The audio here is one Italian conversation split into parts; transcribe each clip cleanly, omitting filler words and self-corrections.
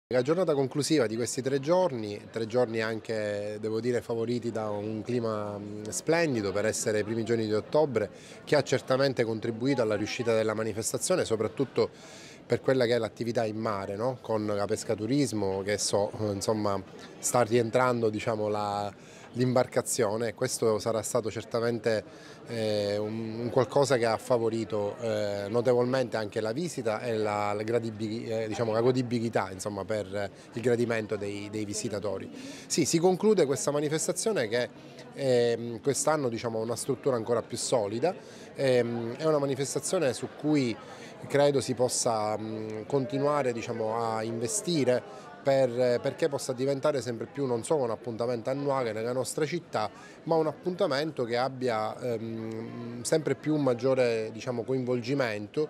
La giornata conclusiva di questi 3 giorni anche devo dire favoriti da un clima splendido per essere i primi giorni di ottobre, che ha certamente contribuito alla riuscita della manifestazione, soprattutto per quella che è l'attività in mare, no? Con la pescaturismo che insomma, sta rientrando diciamo, l'imbarcazione. Questo sarà stato certamente un qualcosa che ha favorito notevolmente anche la visita e diciamo, la godibilità insomma, per il gradimento dei visitatori. Sì, si conclude questa manifestazione che quest'anno diciamo, ha una struttura ancora più solida, è una manifestazione su cui credo si possa continuare diciamo, a investire perché possa diventare sempre più non solo un appuntamento annuale nella nostra città, ma un appuntamento che abbia sempre più un maggiore diciamo, coinvolgimento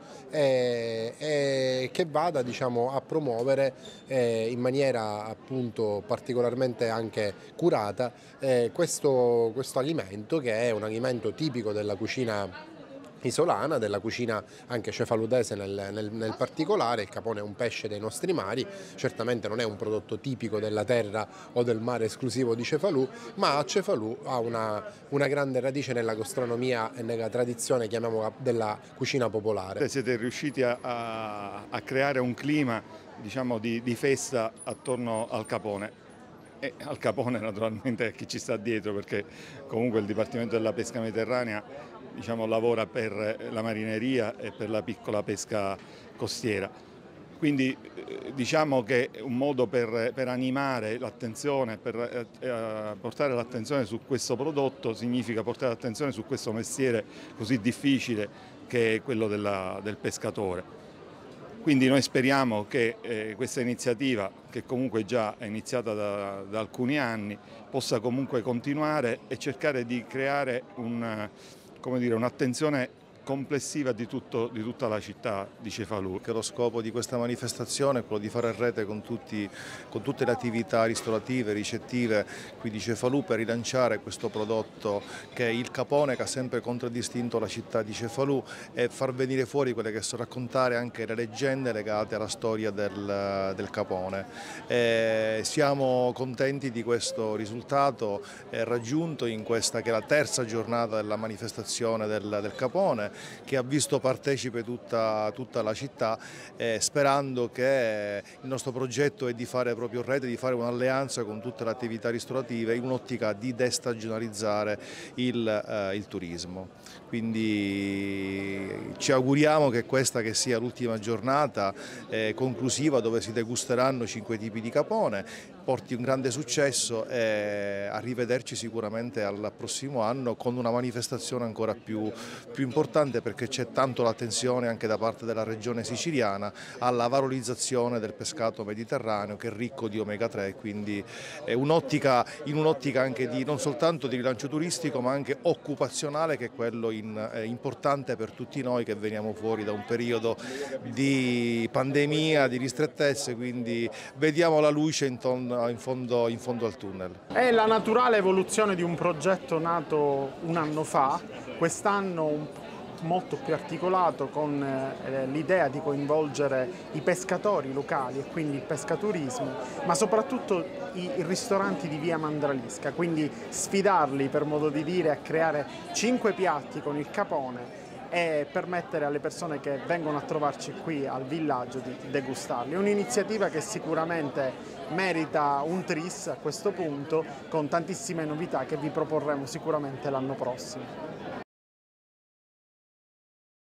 e che vada diciamo, a promuovere in maniera appunto particolarmente anche curata questo alimento, che è un alimento tipico della cucina isolana, della cucina anche cefaludese nel particolare. Il capone è un pesce dei nostri mari, certamente non è un prodotto tipico della terra o del mare esclusivo di Cefalù, ma a Cefalù ha una grande radice nella gastronomia e nella tradizione, chiamiamola, della cucina popolare. Siete riusciti a creare un clima, diciamo, di festa attorno al capone. E al capone naturalmente chi ci sta dietro, perché comunque il Dipartimento della Pesca Mediterranea diciamo, lavora per la marineria e per la piccola pesca costiera. Quindi diciamo che è un modo per animare l'attenzione, per portare l'attenzione su questo prodotto, significa portare l'attenzione su questo mestiere così difficile che è quello del pescatore. Quindi noi speriamo che questa iniziativa, che comunque già è iniziata da alcuni anni, possa comunque continuare e cercare di creare un'attenzione complessiva di tutta la città di Cefalù. Che lo scopo di questa manifestazione è quello di fare rete con tutte le attività ristorative, ricettive qui di Cefalù, per rilanciare questo prodotto che è il capone, che ha sempre contraddistinto la città di Cefalù, e far venire fuori quelle che sono, raccontare anche le leggende legate alla storia del capone. Siamo contenti di questo risultato raggiunto in questa che è la terza giornata della manifestazione del capone, che ha visto partecipe tutta la città, sperando che il nostro progetto è di fare proprio rete, di fare un'alleanza con tutte le attività ristorative in un'ottica di destagionalizzare il turismo. Quindi ci auguriamo che questa che sia l'ultima giornata conclusiva, dove si degusteranno 5 tipi di capone, porti un grande successo, e arrivederci sicuramente al prossimo anno con una manifestazione ancora più importante, perché c'è tanto l'attenzione anche da parte della regione siciliana alla valorizzazione del pescato mediterraneo, che è ricco di omega 3, quindi è in un'ottica anche non soltanto di rilancio turistico, ma anche occupazionale, che è quello importante per tutti noi che veniamo fuori da un periodo di pandemia, di ristrettezze, quindi vediamo la luce in fondo al tunnel. È la naturale evoluzione di un progetto nato un anno fa, quest'anno molto più articolato, con l'idea di coinvolgere i pescatori locali e quindi il pescaturismo, ma soprattutto i ristoranti di via Mandralisca, quindi sfidarli, per modo di dire, a creare 5 piatti con il capone e permettere alle persone che vengono a trovarci qui al villaggio di degustarli. È un'iniziativa che sicuramente merita un tris a questo punto, con tantissime novità che vi proporremo sicuramente l'anno prossimo.